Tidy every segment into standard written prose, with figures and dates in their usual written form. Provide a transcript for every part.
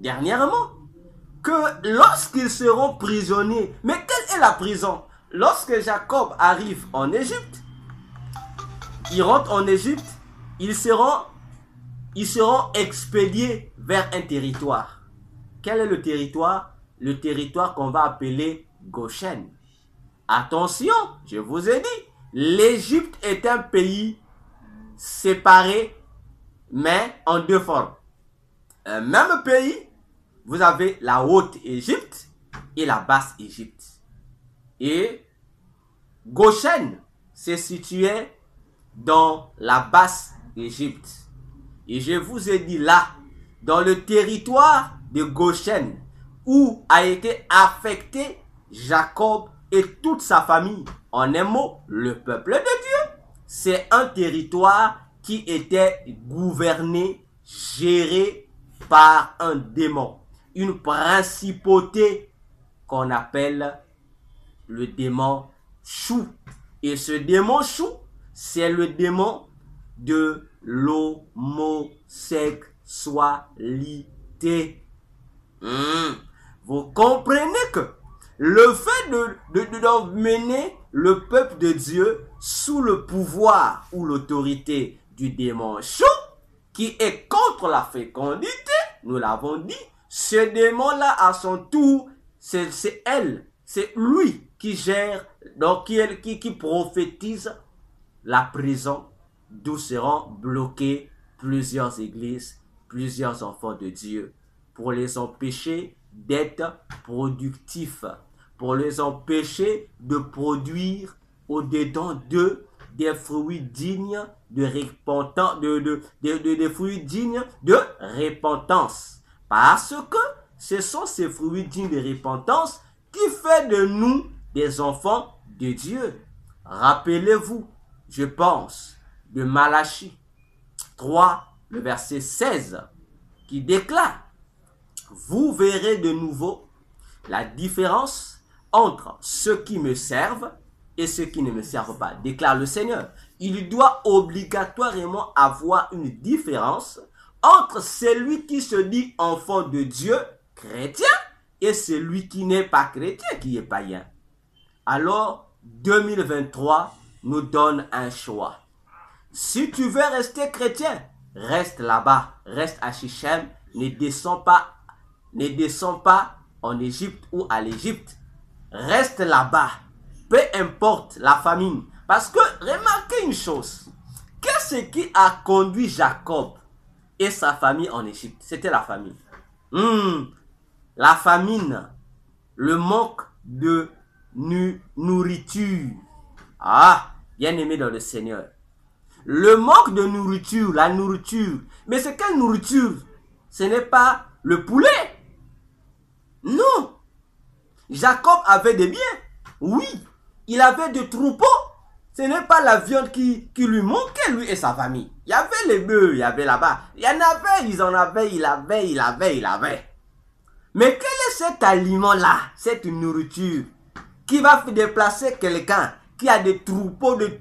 dernièrement que lorsqu'ils seront prisonniers, mais quelle est la prison? Lorsque Jacob arrive en Égypte, il rentre en Égypte, ils seront expédiés vers un territoire. Quel est le territoire? Le territoire qu'on va appeler Goshen. Attention, je vous ai dit, l'Égypte est un pays séparé, mais en deux formes. Un même pays, vous avez la haute Égypte et la basse Égypte. Et Goshen se situait dans la basse Égypte. Et je vous ai dit là, dans le territoire de Goshen, où a été affecté Jacob et toute sa famille. En un mot, le peuple de Dieu. C'est un territoire qui était gouverné, géré par un démon. Une principauté qu'on appelle le démon Chou. Et ce démon Chou, c'est le démon de l'homosexualité. Vous comprenez que le fait d'emmener le peuple de Dieu sous le pouvoir ou l'autorité du démon Chou, qui est contre la fécondité, nous l'avons dit, ce démon-là à son tour, c'est lui qui gère, donc qui prophétise la prison d'où seront bloqués plusieurs églises, plusieurs enfants de Dieu, pour les empêcher d'être productifs, pour les empêcher de produire au-dedans d'eux des fruits dignes de repentance, des fruits dignes de repentance. Parce que ce sont ces fruits dignes de repentance qui fait de nous des enfants de Dieu. Rappelez-vous, je pense, de Malachie 3, le verset 16, qui déclare: vous verrez de nouveau la différence entre ceux qui me servent et ceux qui ne me servent pas, déclare le Seigneur. Il doit obligatoirement avoir une différence entre celui qui se dit enfant de Dieu, chrétien, et celui qui n'est pas chrétien, qui est païen. Alors, 2023 nous donne un choix. Si tu veux rester chrétien, reste là-bas, reste à Shichem, ne descends pas en Égypte ou à l'Égypte. Reste là-bas, peu importe la famine. Parce que, remarquez une chose, qu'est-ce qui a conduit Jacob et sa famille en Égypte? C'était la famine. La famine, le manque de nourriture. Ah, bien aimé dans le Seigneur. Le manque de nourriture, la nourriture. Mais c'est quelle nourriture? Ce n'est pas le poulet. Non. Jacob avait des biens. Oui. Il avait des troupeaux. Ce n'est pas la viande qui lui manquait, lui et sa famille. Il y avait les bœufs, il y avait là-bas. Il y en avait, ils en avaient, il avait. Mais quel est cet aliment-là, cette nourriture, qui va déplacer quelqu'un qui a des troupeaux de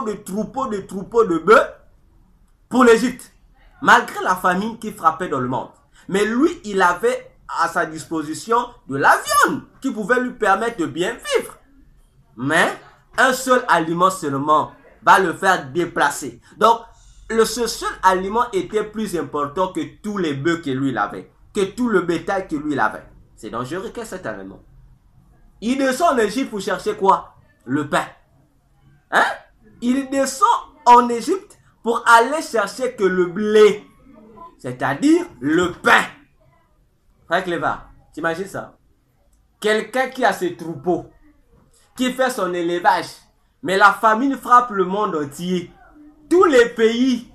bœufs pour l'Égypte, malgré la famine qui frappait dans le monde. Mais lui, il avait à sa disposition de la viande qui pouvait lui permettre de bien vivre. Mais un seul aliment seulement va le faire déplacer. Donc, ce seul aliment était plus important que tous les bœufs que lui avait, que tout le bétail que lui avait. C'est dangereux que cet aliment. Il descend en Égypte pour chercher quoi? Le pain. Hein? Il descend en Égypte pour aller chercher que le blé, c'est-à-dire le pain. Frère Cléva, t'imagines ça? Quelqu'un qui a ses troupeaux, qui fait son élevage, mais la famine frappe le monde entier. Tous les pays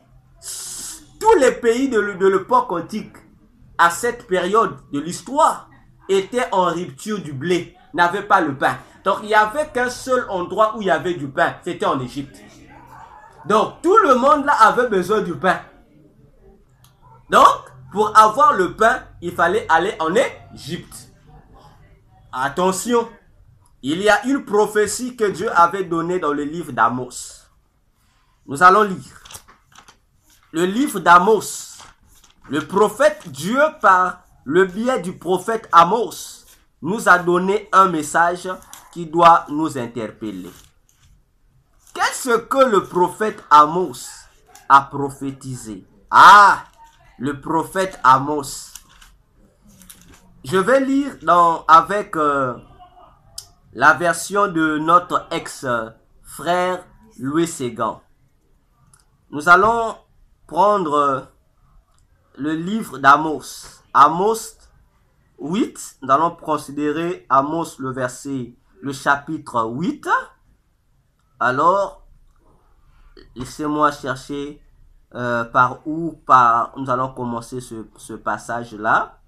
de l'époque antique, à cette période de l'histoire, étaient en rupture du blé, n'avaient pas le pain. Donc il n'y avait qu'un seul endroit où il y avait du pain, c'était en Égypte. Donc tout le monde là avait besoin du pain. Donc pour avoir le pain, il fallait aller en Égypte. Attention, il y a une prophétie que Dieu avait donnée dans le livre d'Amos. Nous allons lire. Le livre d'Amos. Le prophète Dieu par le biais du prophète Amos, nous a donné un message qui doit nous interpeller. Qu'est-ce que le prophète Amos a prophétisé? Ah, le prophète Amos. Je vais lire avec la version de notre ex-frère Louis Ségan. Nous allons prendre le livre d'Amos. Amos 8, nous allons considérer Amos le chapitre 8. Alors, laissez-moi chercher par où nous allons commencer ce passage-là.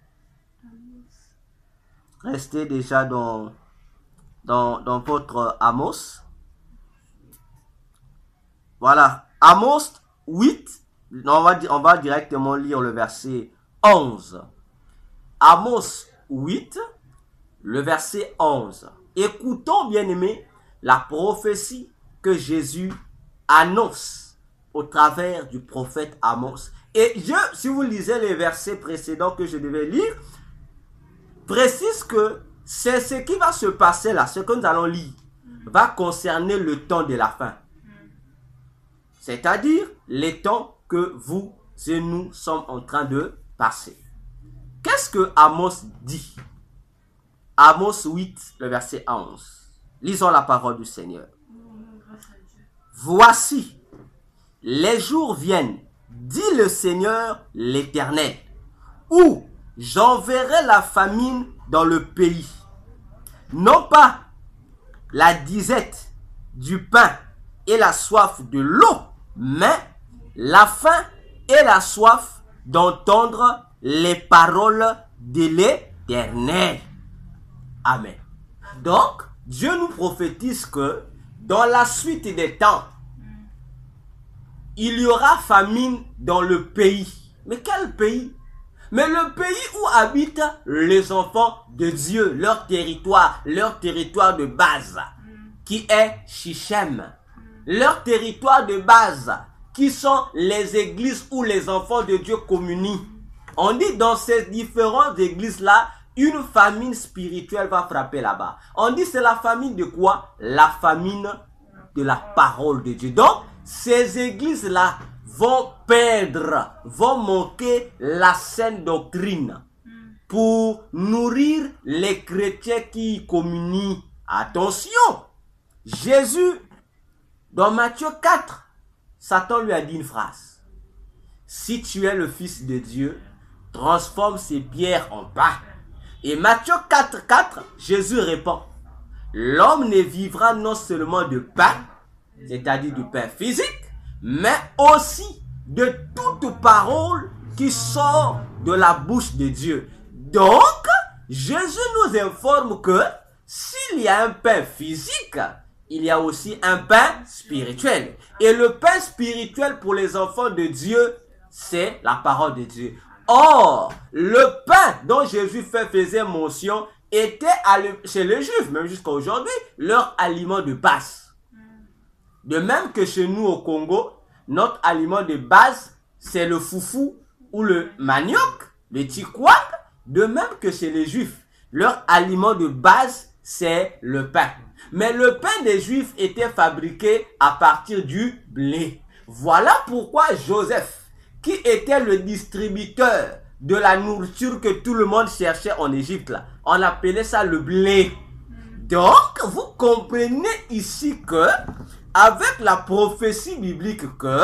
Restez déjà dans votre Amos. Voilà, Amos 8, on va directement lire le verset 11. Amos 8, le verset 11. Écoutons, bien-aimés, la prophétie que Jésus annonce au travers du prophète Amos. Et si vous lisez les versets précédents que je devais lire, précise que c'est ce qui va se passer là, ce que nous allons lire, va concerner le temps de la fin. C'est-à-dire les temps que vous et nous sommes en train de passer. Qu'est-ce que Amos dit? Amos 8, le verset 11. Lisons la parole du Seigneur. Voici, les jours viennent, dit le Seigneur l'Éternel, où j'enverrai la famine dans le pays. Non pas la disette du pain et la soif de l'eau, mais la faim et la soif d'entendre les paroles de l'Éternel. Amen. Donc, Dieu nous prophétise que dans la suite des temps, il y aura famine dans le pays. Mais quel pays? Mais le pays où habitent les enfants de Dieu, leur territoire de base, qui est Shichem. Leur territoire de base, qui sont les églises où les enfants de Dieu communient. On dit dans ces différentes églises-là, une famine spirituelle va frapper là-bas. On dit c'est la famine de quoi? La famine de la parole de Dieu. Donc, ces églises-là vont perdre, vont manquer la saine doctrine pour nourrir les chrétiens qui y communient. Attention, Jésus, dans Matthieu 4, Satan lui a dit une phrase. Si tu es le Fils de Dieu, transforme ces pierres en pain. Et Matthieu 4, 4, Jésus répond, l'homme ne vivra non seulement de pain, c'est-à-dire du pain physique, mais aussi de toute parole qui sort de la bouche de Dieu. Donc, Jésus nous informe que s'il y a un pain physique, il y a aussi un pain spirituel. Et le pain spirituel pour les enfants de Dieu, c'est la parole de Dieu. Or, le pain dont Jésus faisait mention était chez les Juifs, même jusqu'à aujourd'hui, leur aliment de base. De même que chez nous au Congo, notre aliment de base, c'est le foufou ou le manioc, le tikwak. De même que chez les Juifs, leur aliment de base, c'est le pain. Mais le pain des Juifs était fabriqué à partir du blé. Voilà pourquoi Joseph, qui était le distributeur de la nourriture que tout le monde cherchait en Égypte, là, on appelait ça le blé. Donc, vous comprenez ici que, avec la prophétie biblique que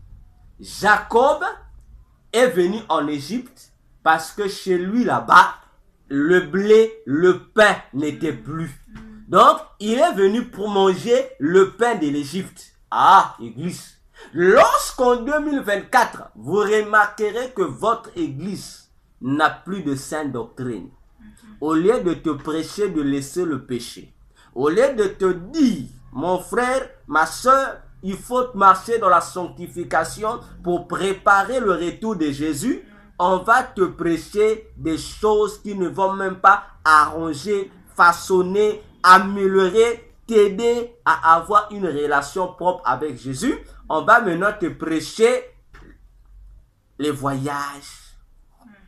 Jacob est venu en Égypte parce que chez lui là-bas, le blé, le pain n'était plus. Donc, il est venu pour manger le pain de l'Égypte. Ah, église. Lorsqu'en 2024, vous remarquerez que votre église n'a plus de sainte doctrine. Au lieu de te prêcher de laisser le péché, au lieu de te dire, mon frère, ma soeur, il faut marcher dans la sanctification pour préparer le retour de Jésus, on va te prêcher des choses qui ne vont même pas arranger, façonner, améliorer, t'aider à avoir une relation propre avec Jésus. On va maintenant te prêcher les voyages.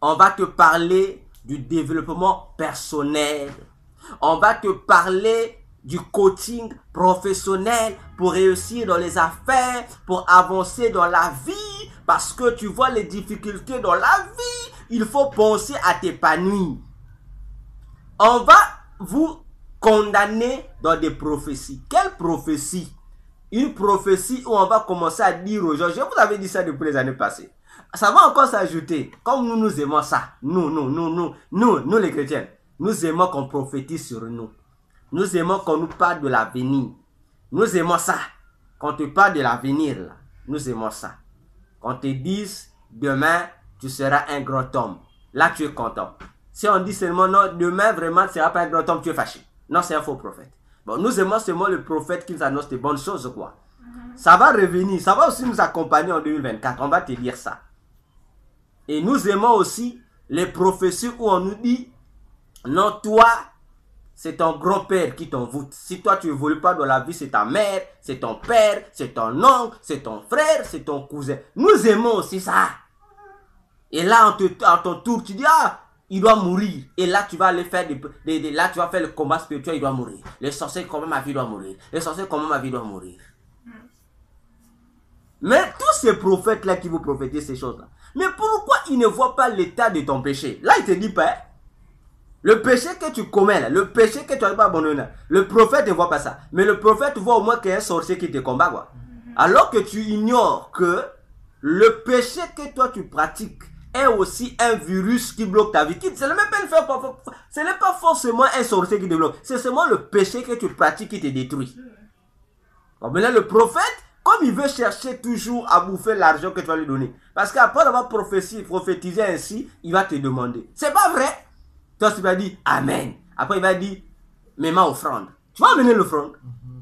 On va te parler du développement personnel. On va te parler du coaching professionnel pour réussir dans les affaires, pour avancer dans la vie. Parce que tu vois les difficultés dans la vie, il faut penser à t'épanouir. On va vous condamner dans des prophéties. Quelle prophétie? Une prophétie où on va commencer à dire aux gens, je vous avais dit ça depuis les années passées. Ça va encore s'ajouter. Comme nous aimons ça. Nous les chrétiens. Nous aimons qu'on prophétise sur nous. Nous aimons qu'on nous parle de l'avenir. Nous aimons ça. Quand tu parles de l'avenir, là, nous aimons ça. Qu'on te dise, demain, tu seras un grand homme. Là, tu es content. Si on dit seulement, non, demain, vraiment, tu ne seras pas un grand homme, tu es fâché. Non, c'est un faux prophète. Bon, nous aimons seulement le prophète qui nous annonce de bonnes choses, quoi. Ça va revenir. Ça va aussi nous accompagner en 2024. On va te dire ça. Et nous aimons aussi les prophéties où on nous dit, non, toi, c'est ton grand-père qui t'envoûte. Si toi, tu évolues pas dans la vie, c'est ta mère, c'est ton père, c'est ton oncle, c'est ton frère, c'est ton cousin. Nous aimons aussi ça. Et là, à ton tour, tu dis, ah, il doit mourir. Et là, tu vas aller faire là, tu vas faire le combat spirituel, il doit mourir. Les sorciers, comment ma vie doit mourir. Les sorciers, comment ma vie doit mourir. Mais tous ces prophètes-là qui vous prophétisent ces choses-là, mais pourquoi ils ne voient pas l'état de ton péché? Là, il te dit pas, hein? Le péché que tu commets, là, le péché que tu n'as pas abandonné, le prophète ne voit pas ça. Mais le prophète voit au moins qu'il y a un sorcier qui te combat, quoi. Alors que tu ignores que le péché que toi tu pratiques est aussi un virus qui bloque ta vie. Ce n'est pas forcément un sorcier qui te bloque. C'est seulement le péché que tu pratiques qui te détruit. Bon, maintenant, le prophète, comme il veut chercher toujours à bouffer l'argent que tu vas lui donner. Parce qu'après avoir prophétisé ainsi, il va te demander. C'est pas vrai? Toi, tu vas dire Amen. Après, il va dire, mets ma offrande. Tu vas amener l'offrande.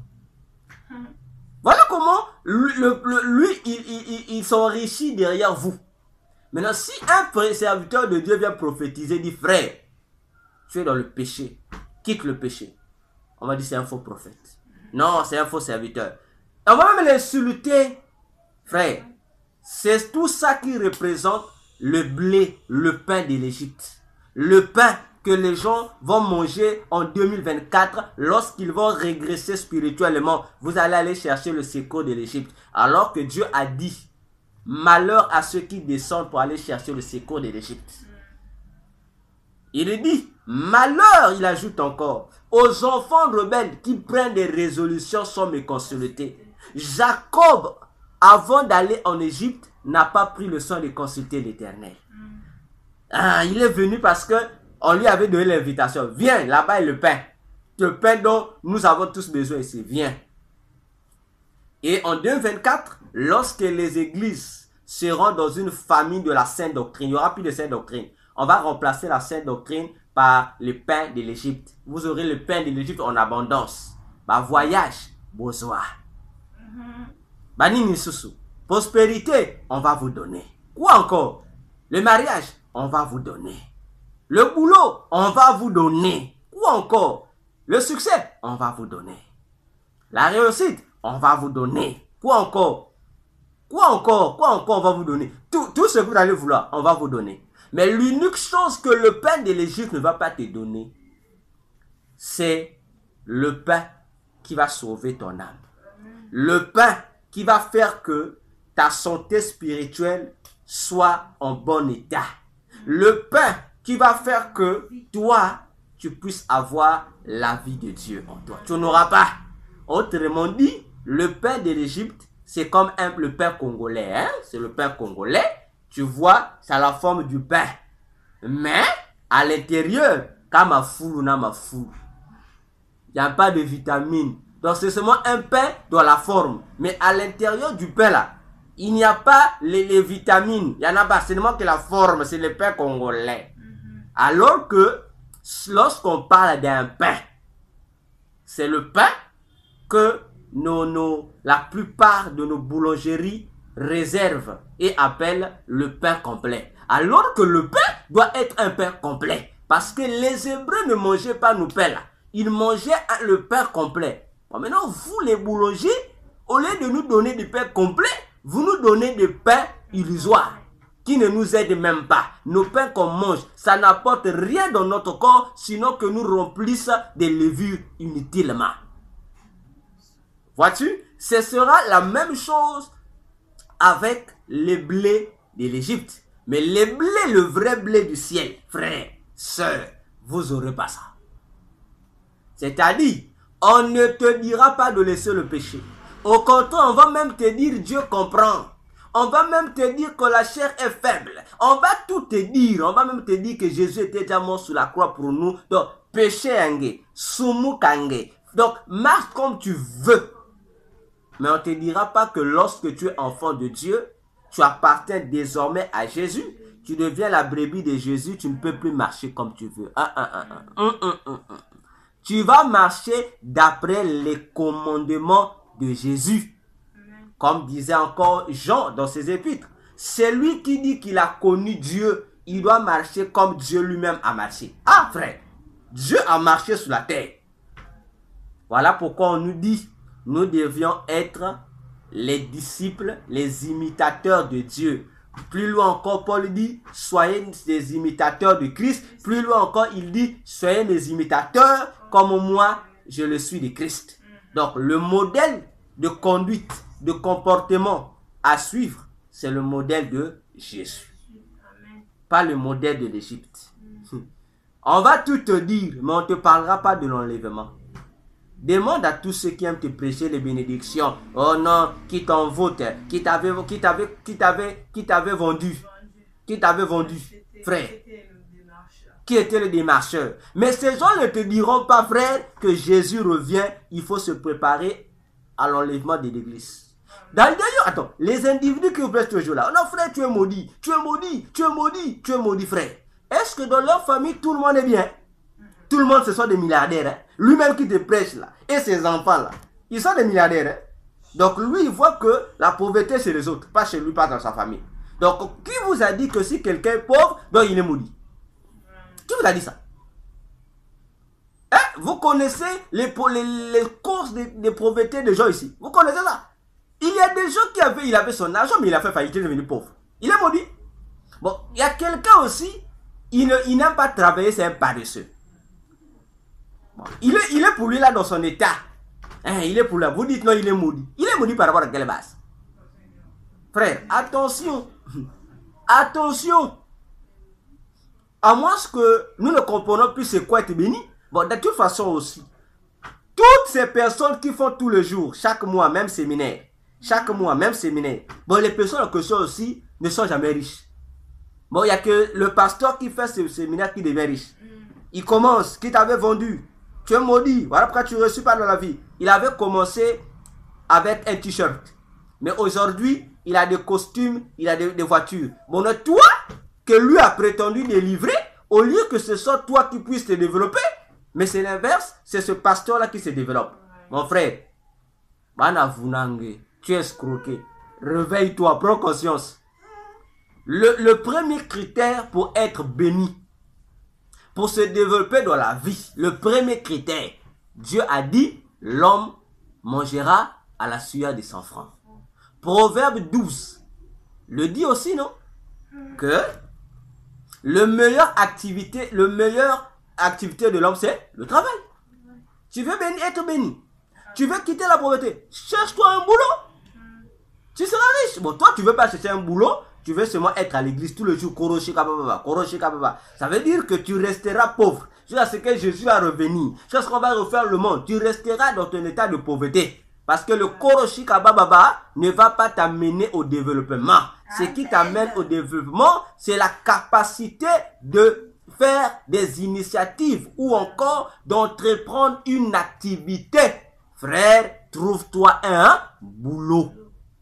Voilà comment lui, il s'enrichit derrière vous. Maintenant, si un serviteur de Dieu vient prophétiser, dit frère, tu es dans le péché, quitte le péché. On va dire c'est un faux prophète. Non, c'est un faux serviteur. On va même l'insulter. Frère, c'est tout ça qui représente le blé, le pain de l'Égypte. Le pain que les gens vont manger en 2024 lorsqu'ils vont régresser spirituellement. Vous allez aller chercher le secours de l'Égypte. Alors que Dieu a dit, malheur à ceux qui descendent pour aller chercher le secours de l'Égypte. Il dit, malheur, il ajoute encore, aux enfants rebelles qui prennent des résolutions sans me consulter. Jacob, avant d'aller en Égypte, n'a pas pris le soin de consulter l'Éternel. Ah, il est venu parce que on lui avait donné l'invitation. Viens, là-bas est le pain. Le pain dont nous avons tous besoin ici. Viens. Et en 2024, lorsque les églises seront dans une famille de la sainte doctrine, il n'y aura plus de sainte doctrine. On va remplacer la sainte doctrine par le pain de l'Égypte. Vous aurez le pain de l'Égypte en abondance. Bah, voyage, besoin. Banini Soussou. Prospérité, on va vous donner. Quoi encore? Le mariage, on va vous donner. Le boulot, on va vous donner. Ou encore, le succès, on va vous donner. La réussite, on va vous donner. Quoi encore? Quoi encore? Quoi encore on va vous donner? Tout ce que vous allez vouloir, on va vous donner. Mais l'unique chose que le pain de l'Égypte ne va pas te donner, c'est le pain qui va sauver ton âme. Le pain qui va faire que ta santé spirituelle soit en bon état. Le pain qui va faire que toi, tu puisses avoir la vie de Dieu en toi. Tu n'auras pas. Autrement dit, le pain de l'Égypte, c'est comme le pain congolais. Hein? C'est le pain congolais. Tu vois, ça a la forme du pain. Mais, à l'intérieur, quand ma foule ou n'a ma foule, il n'y a pas de vitamines. Donc, c'est seulement un pain dans la forme. Mais à l'intérieur du pain, là, il n'y a pas les vitamines. Il n'y en a pas. C'est seulement que la forme, c'est le pain congolais. Alors que, lorsqu'on parle d'un pain, c'est le pain que la plupart de nos boulangeries réservent et appellent le pain complet. Alors que le pain doit être un pain complet. Parce que les Hébreux ne mangeaient pas nos pains là. Ils mangeaient le pain complet. Bon, maintenant, vous les boulangers, au lieu de nous donner du pain complet, vous nous donnez des pains illusoires. qui ne nous aide même pas. Nos pains qu'on mange, ça n'apporte rien dans notre corps, sinon que nous remplissent des levures inutilement. Vois-tu? Ce sera la même chose avec les blés de l'Égypte. Mais les blés, le vrai blé du ciel, frère, sœur, vous n'aurez pas ça. C'est-à-dire, on ne te dira pas de laisser le péché. Au contraire, on va même te dire Dieu comprend. On va même te dire que la chair est faible. On va tout te dire. On va même te dire que Jésus était déjà mort sur la croix pour nous. Donc, péché angé, sumu kangé. Donc, marche comme tu veux. Mais on ne te dira pas que lorsque tu es enfant de Dieu, tu appartiens désormais à Jésus. Tu deviens la brebis de Jésus. Tu ne peux plus marcher comme tu veux. Tu vas marcher d'après les commandements de Jésus. Comme disait encore Jean dans ses épîtres. Celui qui dit qu'il a connu Dieu, il doit marcher comme Dieu lui-même a marché. Ah frère, Dieu a marché sur la terre. Voilà pourquoi on nous dit, nous devions être les disciples, les imitateurs de Dieu. Plus loin encore, Paul dit, soyez des imitateurs de Christ. Plus loin encore, il dit, soyez des imitateurs comme moi, je le suis de Christ. Donc, le modèle de conduite, de comportement à suivre, c'est le modèle de Jésus. Pas le modèle de l'Égypte. On va tout te dire, mais on ne te parlera pas de l'enlèvement. Demande à tous ceux qui aiment te prêcher les bénédictions. Oh non, qui t'en vote, qui t'avait vendu. Qui t'avait vendu, frère. Qui était le démarcheur. Mais ces gens ne te diront pas, frère, que Jésus revient. Il faut se préparer à l'enlèvement de l'église. D'ailleurs, attends, les individus qui vous prêchent toujours là. Non, frère, tu es maudit. Tu es maudit. Tu es maudit. Tu es maudit, frère. Est-ce que dans leur famille, tout le monde est bien? Tout le monde, ce sont des milliardaires. Hein? Lui-même qui te prêche là. Et ses enfants là. Ils sont des milliardaires. Hein? Donc lui, il voit que la pauvreté, c'est les autres. Pas chez lui, pas dans sa famille. Donc, qui vous a dit que si quelqu'un est pauvre, donc il est maudit? Qui vous a dit ça? Hein? Vous connaissez les causes de pauvreté des gens ici. Vous connaissez ça? Il y a des gens il avait son argent, mais il a fait faillite, il est devenu pauvre. Il est maudit. Bon, il y a quelqu'un aussi, il n'aime pas travailler, c'est un paresseux. Bon, il est pour lui là dans son état. Hein, il est pour là. Vous dites non, il est maudit. Il est maudit par rapport à quelle base? Frère, attention. Attention. À moins que nous ne comprenons plus c'est quoi être béni. Bon, de toute façon aussi, toutes ces personnes qui font tout le jour, chaque mois, même séminaire, bon, les personnes en question aussi ne sont jamais riches. Bon, il n'y a que le pasteur qui fait ce séminaire qui devient riche. Il commence, qui t'avait vendu, tu es maudit, voilà pourquoi tu ne reçus pas dans la vie. Il avait commencé avec un t-shirt. Mais aujourd'hui, il a des costumes, il a des voitures. Bon, toi, que lui a prétendu délivrer, au lieu que ce soit toi qui puisses te développer, mais c'est l'inverse, c'est ce pasteur-là qui se développe. Mon frère, tu es escroqué. Réveille-toi, prends conscience. Le premier critère pour être béni, pour se développer dans la vie, le premier critère, Dieu a dit, l'homme mangera à la sueur de son front. Proverbe 12 le dit aussi, non? Que le meilleur activité de l'homme, c'est le travail. Tu veux être béni. Tu veux quitter la pauvreté. Cherche-toi un boulot. Tu seras riche. Bon, toi, tu veux pas chercher un boulot. Tu veux seulement être à l'église tout le jour. Ça veut dire que tu resteras pauvre. Jusqu'à ce que Jésus va revenir. Jusqu'à ce qu'on va refaire le monde. Tu resteras dans ton état de pauvreté. Parce que le koroshika baba ne va pas t'amener au développement. Ce qui t'amène au développement, c'est la capacité de faire des initiatives ou encore d'entreprendre une activité. Frère, trouve-toi un boulot.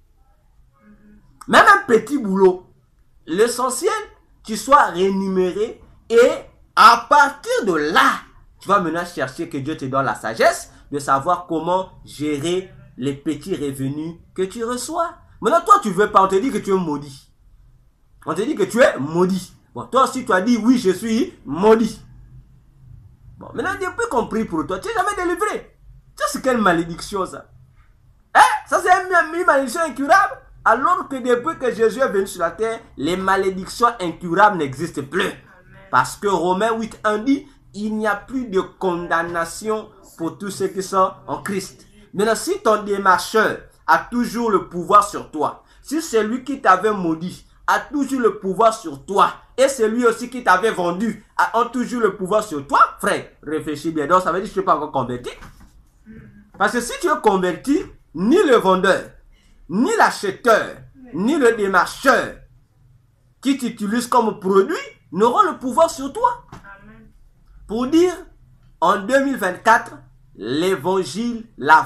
Même un petit boulot. L'essentiel, tu sois rémunéré et à partir de là, tu vas maintenant chercher que Dieu te donne la sagesse de savoir comment gérer les petits revenus que tu reçois. Maintenant, toi, tu veux pas, on te dit que tu es maudit. On te dit que tu es maudit. Bon, toi aussi, tu as dit, oui, je suis maudit. Bon, maintenant, depuis qu'on prie pour toi, tu n'es jamais délivré. Tu sais, c'est quelle malédiction, ça? Hein? Ça, c'est une malédiction incurable. Alors que depuis que Jésus est venu sur la terre, les malédictions incurables n'existent plus. Parce que Romains 8:1 dit, il n'y a plus de condamnation pour tous ceux qui sont en Christ. Maintenant, si ton démarcheur a toujours le pouvoir sur toi, si celui qui t'avait maudit a toujours le pouvoir sur toi, et celui aussi qui t'avait vendu a toujours le pouvoir sur toi, frère, réfléchis bien. Donc, ça veut dire que tu n'es pas encore converti. Parce que si tu es converti, ni le vendeur, ni l'acheteur, ni le démarcheur qui t'utilise comme produit n'auront le pouvoir sur toi. Amen. Pour dire, en 2024, l'évangile,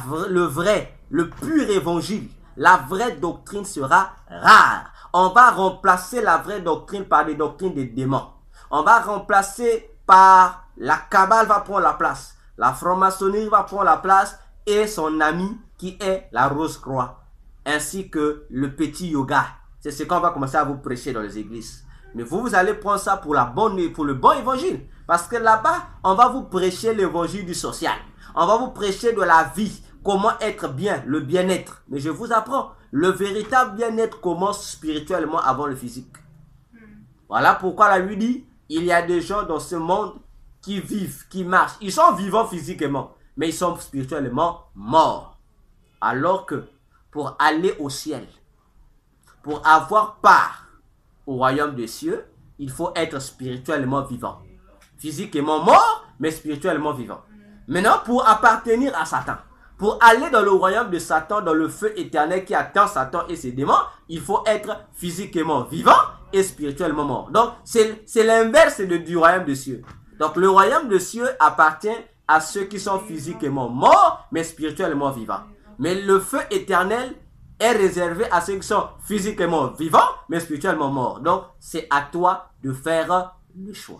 le pur évangile, la vraie doctrine sera rare. On va remplacer la vraie doctrine par des doctrines des démons. On va remplacer par la cabale va prendre la place. La franc-maçonnerie va prendre la place et son ami qui est la Rose-Croix. Ainsi que le petit yoga. C'est ce qu'on va commencer à vous prêcher dans les églises. Mais vous allez prendre ça pour le bon évangile. Parce que là-bas, on va vous prêcher l'évangile du social. On va vous prêcher de la vie. Comment être bien, le bien-être. Mais je vous apprends, le véritable bien-être commence spirituellement avant le physique. Voilà pourquoi la Bible dit, il y a des gens dans ce monde qui vivent, qui marchent. Ils sont vivants physiquement, mais ils sont spirituellement morts. Alors que pour aller au ciel, pour avoir part au royaume des cieux, il faut être spirituellement vivant. Physiquement mort, mais spirituellement vivant. Maintenant, pour appartenir à Satan, pour aller dans le royaume de Satan, dans le feu éternel qui attend Satan et ses démons, il faut être physiquement vivant et spirituellement mort. Donc, c'est l'inverse du royaume des cieux. Donc, le royaume des cieux appartient à ceux qui sont physiquement morts, mais spirituellement vivants. Mais le feu éternel est réservé à ceux qui sont physiquement vivants, mais spirituellement morts. Donc, c'est à toi de faire le choix.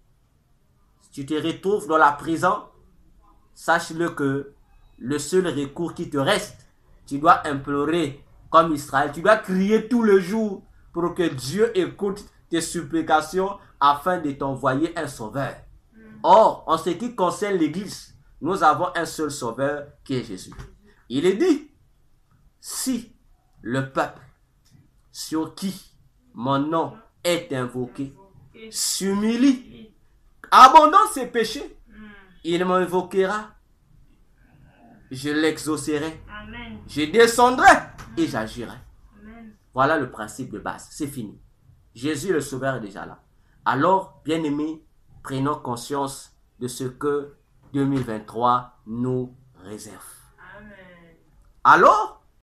Si tu te retrouves dans la prison, sache-le que le seul recours qui te reste, tu dois implorer comme Israël. Tu dois crier tous les jours pour que Dieu écoute tes supplications afin de t'envoyer un sauveur. Or, en ce qui concerne l'Église, nous avons un seul sauveur qui est Jésus. Il est dit, si le peuple sur qui mon nom est invoqué s'humilie, abandonne ses péchés, il m'invoquera, je l'exaucerai, je descendrai et j'agirai. Voilà le principe de base, c'est fini. Jésus le sauveur est déjà là. Alors, bien-aimés, prenons conscience de ce que 2023 nous réserve. Alors,